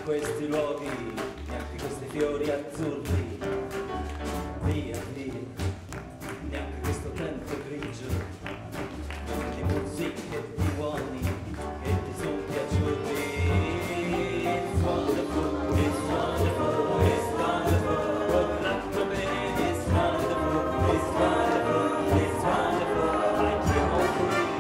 questi luoghi, neanche questi fiori azzurri, via, via, neanche questo tempo grigio, di musiche, di uomini che ti sono piaciuti. It's wonderful, it's wonderful, it's wonderful, parlando bene, it's wonderful, it's wonderful, it's wonderful, I dream of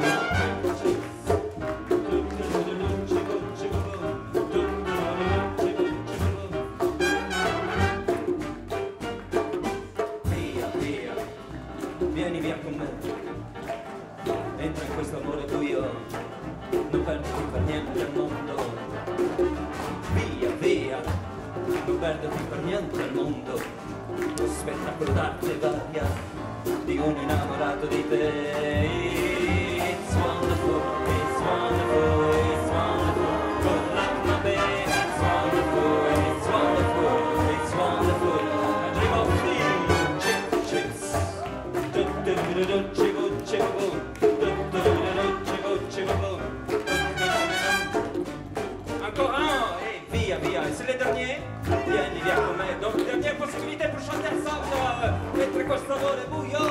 vieni via con me, entra in questo amore buio, non perderti per niente al mondo. Via, via, non perderti per niente al mondo. Lo spettacolo d'arte varia di un innamorato di te. It's wonderful, it's wonderful, it's wonderful, parlando bene, it's wonderful, it's wonderful, it's wonderful, I dream of you, chicks. Ancora no, et via via, c'est le dernier, vieni via con me, donc dernière possibilité pour chanter ensemble, mentre questo amore buio